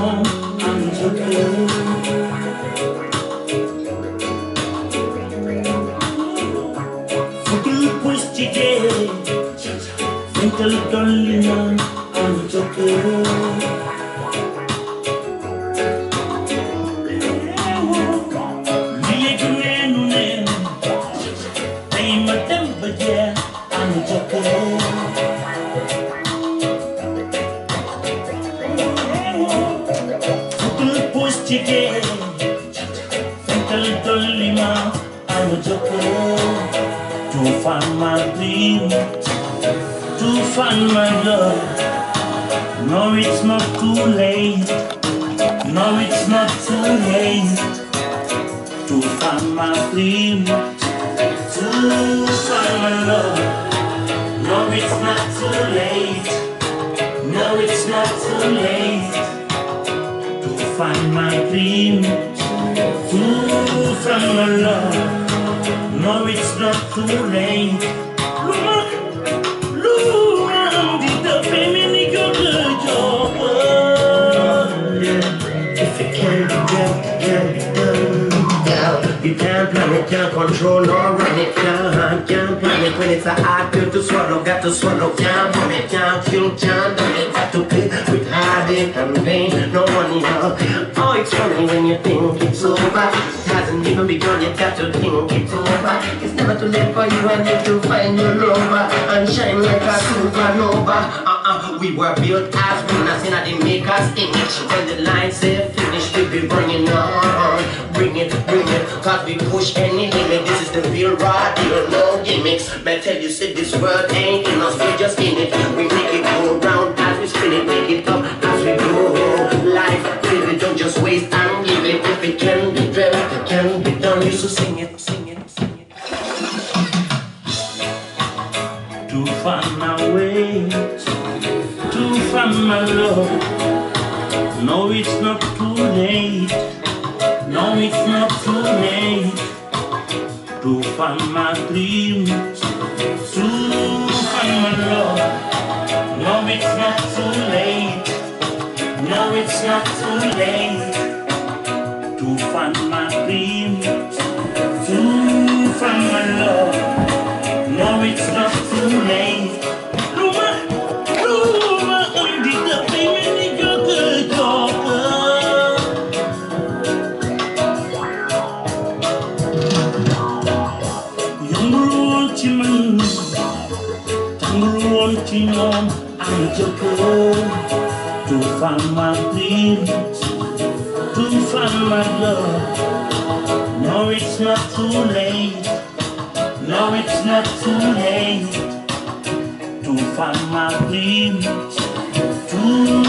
know I'm joking. Fucking push today, mental darling, I'm joking. Chicken, little lima, I'm a joker. To find my dream, to find my love. No, it's not too late. No, it's not too late. To find my dream, to find my love. No, it's not too late. No, it's not too late. Find my dream, to find my love. No, it's not too late. Look, did the family go to the job? If you can't get it done, you can't plan it, can't control nor run it, can't plan it when it's a hard pill to swallow, got to swallow, can't run it, can't kill, can't done it, got to pay with heartache and pain, no money now. Oh, it's funny when you think it's over, it hasn't even begun, you got to think it's over. It's never too late for you and you to find your lover and shine like a supernova. We were built as winners in the maker's image. When the line say finish, we be bringing on. Bring it, cause we push any limit. This is the real raw deal, no gimmicks. But tell you, say this world ain't in us, we just in it. We make it go round as we spin it, make it up as we go. Life, live it, don't just waste and give it. If it can be done, it can be done. You so sing it, sing it, sing it. To find my way, to find my love. No, it's not too late. No, it's not too late. To find my dreams, to find my love. No, it's not too late. No, it's not too late. To find my dreams, to find my love. No, it's not too late. I'm joking. To find my dreams, to find my love. No, it's not too late. No, it's not too late. To find my dreams, to